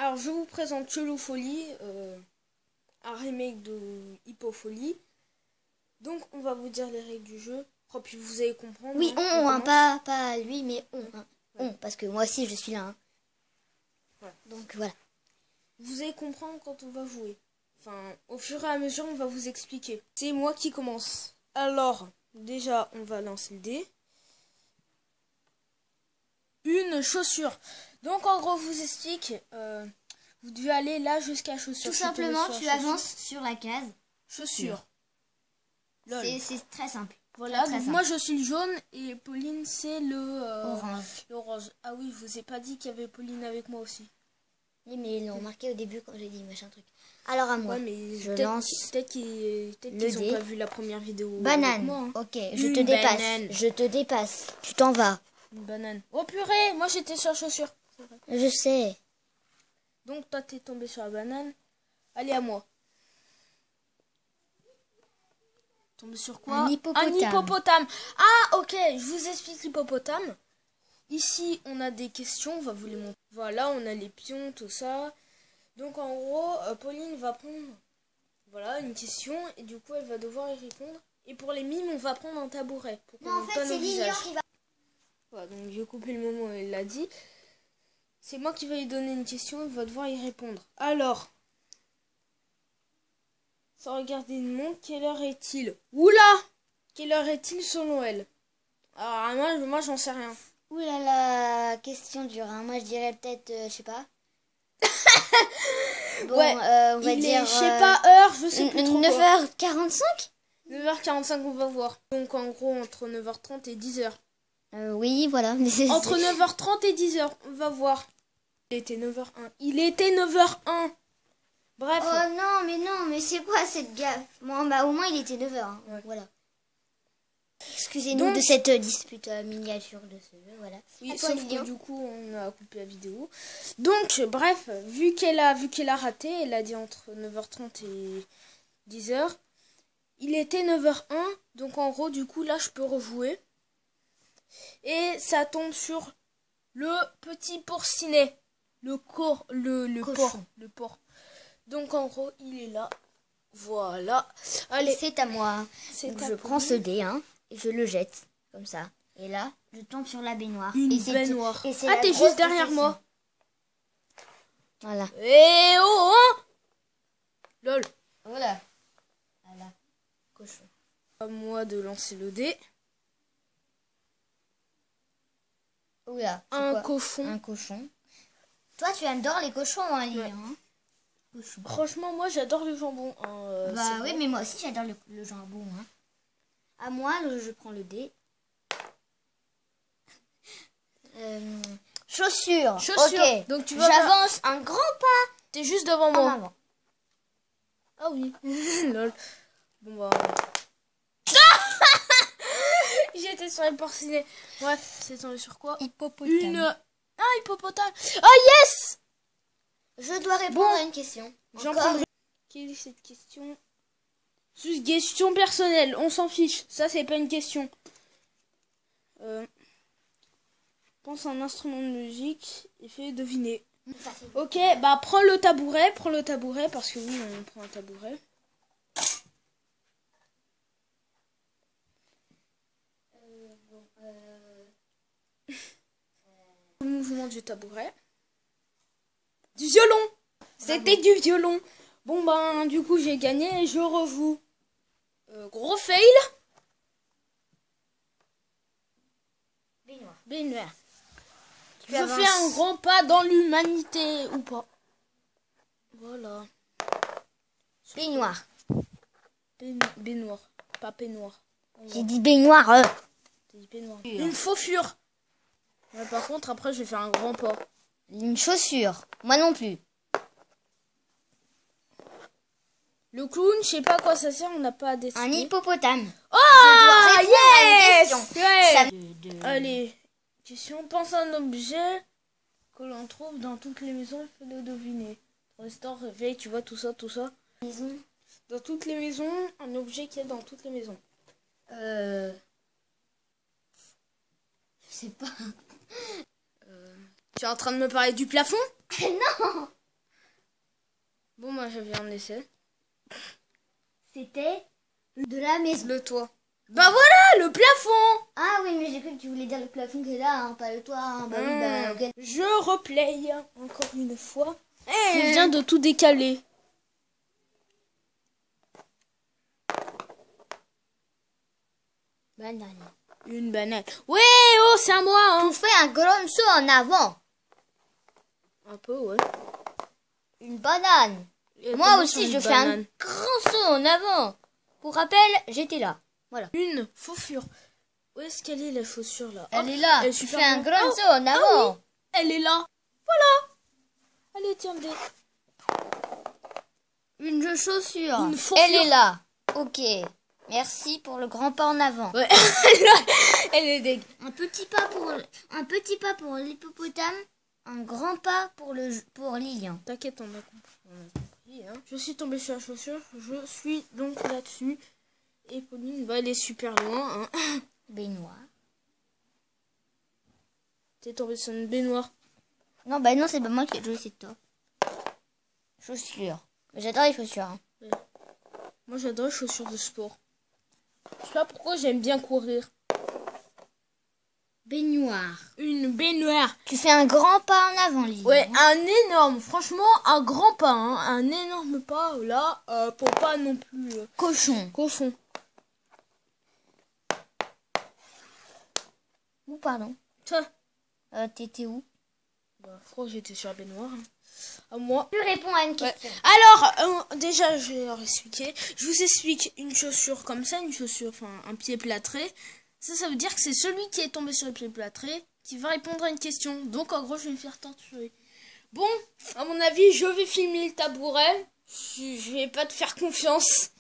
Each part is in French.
Alors, je vous présente Chelou-Folie, un remake de Hippofolie. Donc, on va vous dire les règles du jeu. Oh, puis vous allez comprendre. Oui, hein, pas lui, mais on. Hein. Ouais. On, parce que moi aussi, je suis là. Hein. Ouais. Donc, voilà. Vous allez comprendre quand on va jouer. Enfin, au fur et à mesure, on va vous expliquer. C'est moi qui commence. Alors, déjà, on va lancer le dé. Une chaussure. Donc, en gros, je vous explique. Vous devez aller là jusqu'à chaussure. Tout simplement, tu avances sur la case. Chaussure. C'est très simple. Voilà, très donc simple. moi je suis le jaune et Pauline c'est le Orange. l'orange. Ah oui, je vous ai pas dit qu'il y avait Pauline avec moi aussi. Oui, mais ils l'ont remarqué au début quand j'ai dit machin truc. Alors à moi, Ouais, mais je lance peut-être qu'ils le ont dé. pas vu la première vidéo. Avec banane. moi, hein. Ok, je Une te dépasse. banane. Je te dépasse. Tu t'en vas. Une banane. Oh purée, moi j'étais sur la chaussure. C'est vrai. Je sais. Donc toi t'es tombé sur la banane. Allez à moi. Tombé sur quoi? Un hippopotame. Un hippopotame. Ah ok, je vous explique l'hippopotame. Ici on a des questions, on va vous les montrer. Voilà, on a les pions, tout ça. Donc en gros, Pauline va prendre voilà une question et du coup elle va devoir y répondre. Et pour les mimes, on va prendre un tabouret pour qu'on monte pas nos visages. qui va. Voilà, donc j'ai coupé le moment où elle l'a dit. C'est moi qui vais lui donner une question, elle va devoir y répondre. Alors, sans regarder une montre, quelle heure est-il? Oula! Quelle heure est-il selon elle? Alors moi j'en sais rien. Ouh là là, question dure. Hein. Moi je dirais peut-être, je sais pas. Bon, ouais, on va il dire. est, je sais pas, heure, je sais plus trop 9h45. 9h45, on va voir. Donc en gros, entre 9h30 et 10h. Oui, voilà. Entre 9h30 et 10h, on va voir. Il était 9h01. Il était 9h01. Bref. Oh non, mais c'est quoi cette gaffe? Bon, bah au moins il était 9h. Hein. Ouais. Voilà. Excusez-nous Donc, de cette dispute miniature de ce jeu, voilà. oui, À toi, sauf Lilian. que du coup, on a coupé la vidéo. Donc, bref, vu qu'elle a raté, elle a dit entre 9h30 et 10h. Il était 9h01. Donc, en gros, du coup, là, je peux rejouer. Et ça tombe sur le petit porcinet. Le porc. Le porc. Donc, en gros, il est là. Voilà. Allez, Allez, c'est à moi. c'est Donc, à je prends ce Pauline. dé, hein, et je le jette, comme ça. Et là, je tombe sur la baignoire. Une et c'est baignoire. et c'est Ah, la t'es grosse juste derrière déception. moi. Voilà. Eh oh, hein. Lol. Voilà. Voilà. Cochon. À moi de lancer le dé. Oula. c'est Un quoi cochon. Un cochon. Toi, tu adores les cochons, hein, Lilian. Ouais. Hein. Cochon. Franchement, moi j'adore le jambon. Hein, Bah c'est oui, vrai. mais moi aussi j'adore le jambon. Hein. À moi, je prends le dé. Chaussures. Chaussures. Ok. Donc tu vas J'avance un grand pas T'es juste devant en moi. avant. Ah oui. Lol. Bon bah. J'étais sur les porcinets. Bref, c'est tombé sur quoi? Hippopotame. Ah, hippopotame. Ah yes. Je dois répondre à une question. J'en Encore. prendrai. Quelle est cette question? C'est une question personnelle, on s'en fiche. Ça, c'est pas une question. Pense à un instrument de musique et fais deviner. Ok, bah prends le tabouret, parce que oui, on prend un tabouret. Le mouvement du tabouret. Du violon. C'était du violon. Bon ben, du coup, j'ai gagné et je rejoue. Gros fail. Baignoire. Baignoire. Tu Je avances. fais un grand pas dans l'humanité ou pas. Voilà. Baignoire. Baignoire, pas peignoir. J'ai dit baignoire. T'as dit peignoir. Une faussure. Ouais, par contre, après, je vais faire un grand pas. Une chaussure. Moi non plus. Le clown, je sais pas à quoi ça sert, on n'a pas décidé. Un hippopotame. Oh, Je dois répondre à une yes, question. ouais. Ça- Allez, question. Pense à un objet que l'on trouve dans toutes les maisons, il faut le deviner. Restaure, réveil, tu vois, tout ça, tout ça. Maison. Dans toutes les maisons, un objet qu'il y a dans toutes les maisons. Je sais pas. Tu es en train de me parler du plafond? Non. Moi, j'avais un essai. C'était de la maison. Le toit. Bah voilà, le plafond. Ah oui, mais j'ai cru que tu voulais dire le plafond qui est là, hein, pas le toit. Hein. Bah oui, bah ok. Je replay encore une fois. Je viens de tout décaler. Banane. Une banane. Ouais, oh, c'est à moi. Hein. On fait un grand saut en avant. Un peu, ouais. Une banane. Et Moi comment aussi, sur je une fais un banane grand saut en avant. Pour rappel, j'étais là. Voilà. Une chaussure. Où est-ce qu'elle est, la chaussure, là? Elle Oh, est là. elle est Je super fais un bien. grand Oh, saut en avant. oui, elle est là. Voilà. Allez, tiens, des... Une chaussure. Une chaussure. Elle est là. Ok. Merci pour le grand pas en avant. Ouais. Elle est dégueu. Un petit pas pour l'hippopotame, un grand pas pour Lilian. T'inquiète, on a compris. Hein. Je suis tombée sur la chaussure. Je suis donc là-dessus. Et Pauline, bah, elle est super loin. Hein. Baignoire. T'es tombée sur une baignoire. Non, bah non, c'est pas moi qui ai joué, c'est toi. Chaussures. J'adore les chaussures. Hein. Ouais. Moi, j'adore les chaussures de sport. Je sais pas pourquoi j'aime bien courir. Baignoire. Une baignoire. Tu fais un grand pas en avant, Lilian. Ouais, un énorme. Franchement, un grand pas. Hein. Un énorme pas. Là, pour pas non plus... Cochon. cochon. Ou pardon. Toi. T'étais où? Bah, je crois que j'étais sur la baignoire. Hein. À moi. Tu réponds à une Ouais. question. Alors, déjà, je vais leur expliquer. Je vous explique une chaussure comme ça, une chaussure, enfin, un pied plâtré. Ça veut dire que c'est celui qui est tombé sur le pied plâtré qui va répondre à une question. Donc, en gros, je vais me faire torturer. Bon, à mon avis, je vais filmer le tabouret. Je vais pas te faire confiance.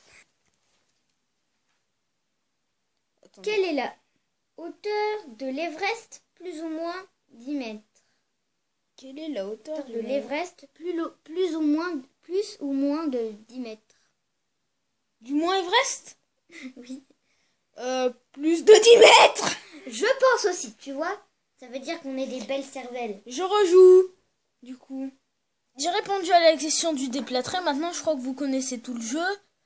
Attendez. Quelle est la hauteur de l'Everest, plus ou moins 10 mètres? Quelle est la hauteur De l'Everest, plus ou moins de 10 mètres. du Mont Everest? Oui. Plus de 10 mètres. Je pense aussi, tu vois. Ça veut dire qu'on est des belles cervelles. Je rejoue. Du coup, j'ai répondu à la question du déplâtré. Maintenant, je crois que vous connaissez tout le jeu.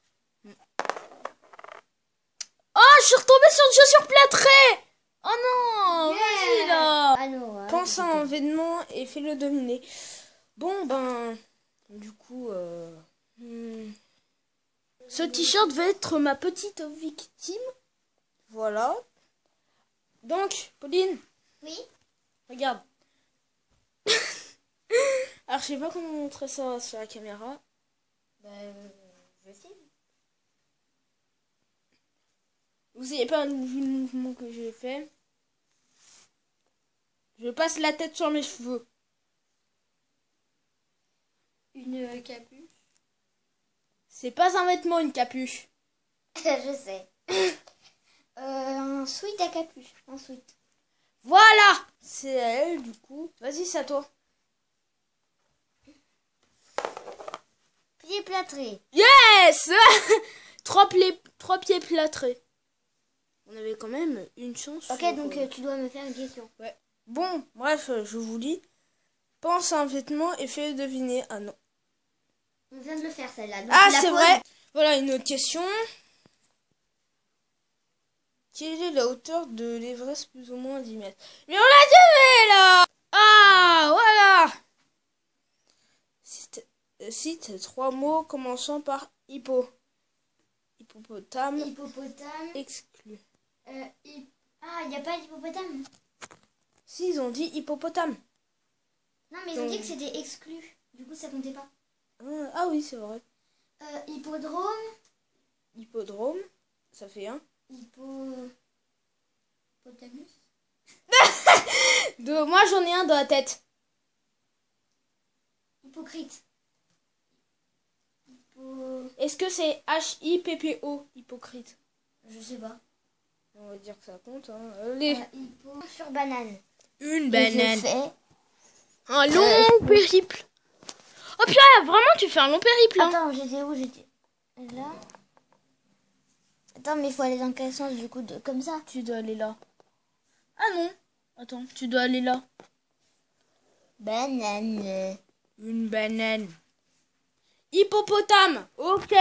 Oh, je suis retombée sur une chaussure plâtrée. Oh non, vas-y là. Ah non, ouais, Pense à un vêtement et fais-le deviner. Bon, ben, du coup, ce t-shirt va être ma petite victime. Voilà. Donc, Pauline, Oui. regarde. Alors, je sais pas comment montrer ça sur la caméra. Je filme. Vous n'avez pas vu le mouvement que j'ai fait. Je passe la tête sur mes cheveux. Une capuche. C'est pas un vêtement, une capuche. Je sais. Un sweat à capuche. Un sweat. Voilà. C'est elle, du coup. Vas-y, c'est à toi. Pied plâtré. Yes. trois pieds plâtrés. On avait quand même une chance. Ok, sur, donc tu dois me faire une question. Ouais. Bon, bref, je vous lis. Pense à un vêtement et fais deviner. Ah non. On vient de le faire celle-là. Donc Ah, tu la c'est poses. vrai. Voilà une autre question. Quelle est la hauteur de l'Everest plus ou moins 10 mètres? Mais on l'a déjà fait là. Ah, voilà. Cite 3 mots commençant par hippo. Hippopotame. Hippopotame. Exclu. Ah, il n'y a pas d'hippopotame. Si, ils ont dit hippopotame. Non, mais ils ont dit que c'était exclu. Du coup, ça comptait pas. Ah oui, c'est vrai. Hippodrome. Hippodrome, ça fait 1. Hippopotamus. Moi, j'en ai un dans la tête. Hypocrite. Est-ce que c'est H-I-P-P-O, hypocrite? Je sais pas. On va dire que ça compte. Hein. Allez. Hippo sur banane. Une Et banane. je fais... Un long périple. Oh purée, vraiment, tu fais un long périple. Hein. Attends, j'étais où? J'étais là. Attends, mais il faut aller dans quel sens du coup comme ça? Tu dois aller là. Ah non. Attends, tu dois aller là. Banane. Une banane. Hippopotame. Ok.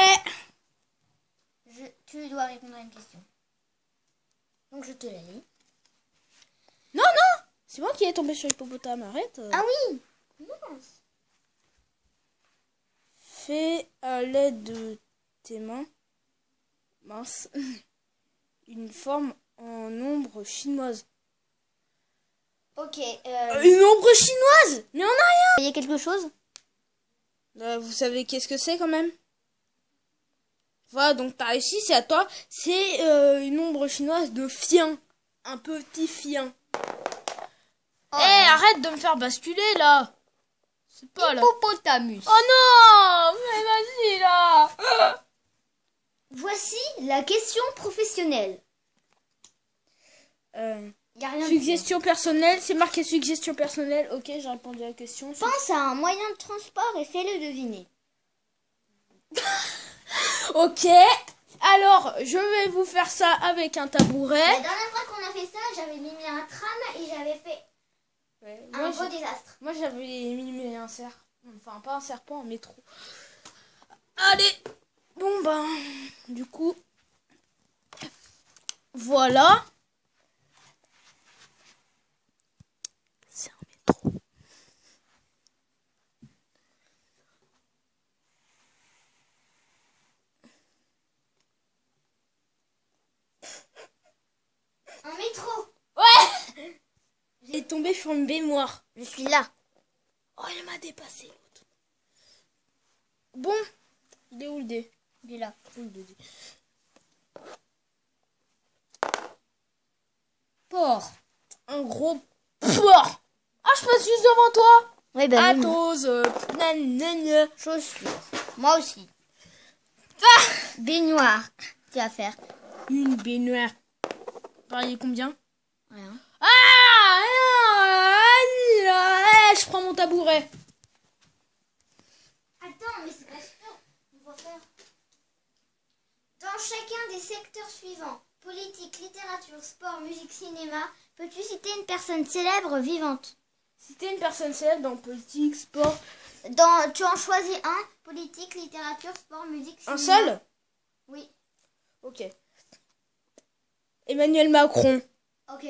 Tu dois répondre à une question. Donc je te la lis. Non, non. C'est moi qui est tombé sur hippopotame. Arrête. Ah oui. Mince. Fais à l'aide de tes mains. Mince. Une forme en ombre chinoise. Ok. Une ombre chinoise? Mais on a Il y a quelque chose? vous savez qu'est-ce que c'est quand même? Voilà, donc t'as réussi, c'est à toi. C'est une ombre chinoise de fien. Un petit fien. Oh, Arrête de me faire basculer là. C'est pas là. Hippopotamus. Oh non, mais vas-y là. Voici la question professionnelle. Y a rien de Suggestion personnelle, c'est marqué suggestion personnelle. Ok, j'ai répondu à la question. Pense à un moyen de transport et fais-le deviner. Ok, alors je vais vous faire ça avec un tabouret. La dernière fois qu'on a fait ça, j'avais mis un tram et j'avais fait un gros désastre. Moi j'avais mis un serpent. Enfin, pas un serpent, un métro. Allez. Bon ben, du coup, voilà. C'est un métro. Un métro. Ouais. J'ai tombé sur une baignoire. Je suis là. Oh, il m'a dépassé l'autre. Bon, il est où le dé? Il est là. Où le dé? Porc. Un gros porc. Ah, je passe juste devant toi. Oui, ben Athos, chaussures. Moi aussi. Ah, Baignoire. Tu vas faire. une baignoire. Pariez combien? Rien. Je prends mon tabouret. Attends, mais c'est pas sûr. On va faire. Dans chacun des secteurs suivants, politique, littérature, sport, musique, cinéma, peux-tu citer une personne célèbre vivante? Citer une personne célèbre dans politique, sport. Tu en choisis un, politique, littérature, sport, musique, cinéma. Un seul? Oui. Ok. Emmanuel Macron. Ok.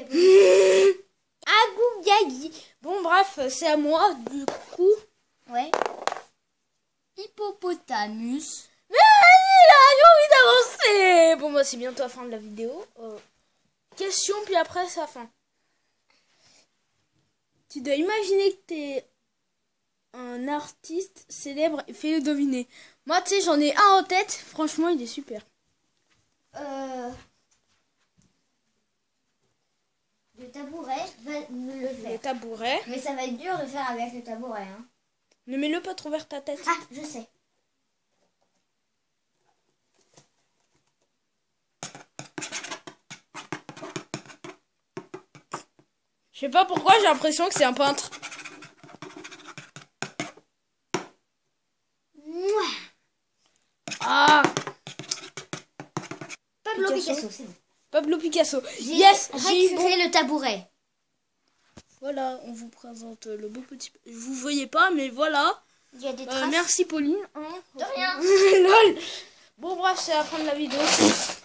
Agougaï. Bon, bref, c'est à moi, du coup. Ouais. Hippopotamus. Mais vas-y, là, j'ai envie d'avancer. Bon, bah, c'est bientôt la fin de la vidéo. Question, puis après, c'est la fin. Tu dois imaginer que t'es un artiste célèbre et fais-le deviner. Moi, tu sais, j'en ai un en tête. Franchement, il est super. Le tabouret va me le Le faire. tabouret. Mais ça va être dur de faire avec le tabouret. Hein. Ne mets-le pas trop vers ta tête. Ah, je sais. Je sais pas pourquoi, j'ai l'impression que c'est un peintre. Mouah. Ah, Pablo Picasso. Picasso, c'est bon. Pablo Picasso. J'ai Yes, j'ai eu bon. récupéré le tabouret. Voilà, on vous présente le beau petit... Vous voyez pas, mais voilà. Il y a des traces. Merci Pauline. De rien. Lol. Bon bref, c'est la fin de la vidéo.